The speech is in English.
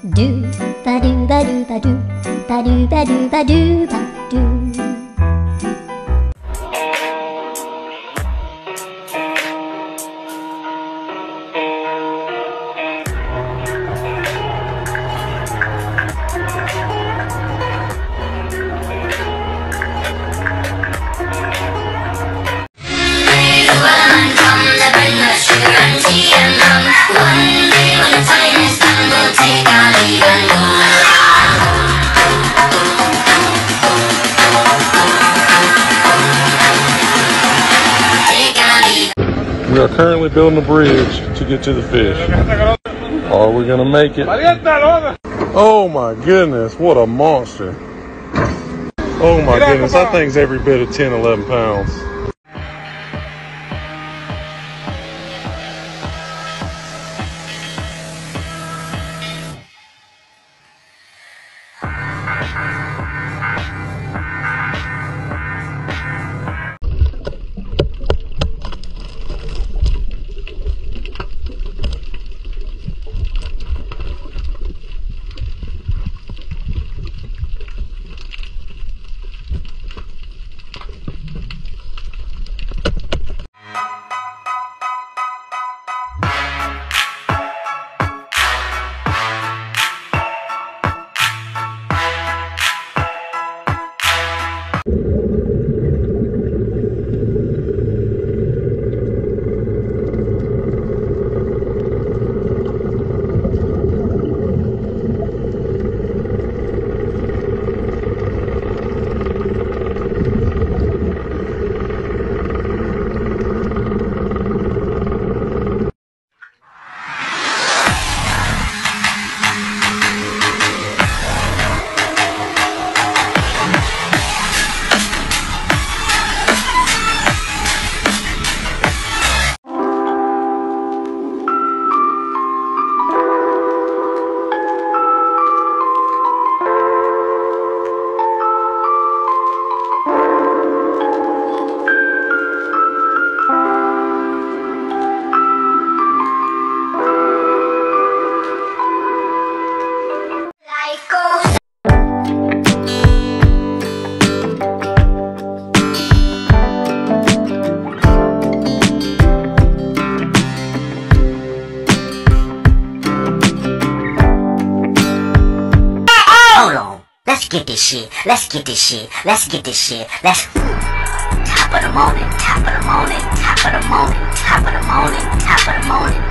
Do ba do ba do ba do ba do ba do ba do ba do. We are currently building a bridge to get to the fish. Are we gonna make it? Oh my goodness, what a monster. Oh my goodness, that thing's every bit of 10, 11 pounds. Hold on. Let's get this shit. Let's get this shit. Let's get this shit. Let's... Top of the morning. Top of the morning. Top of the morning. Top of the morning. Top of the morning.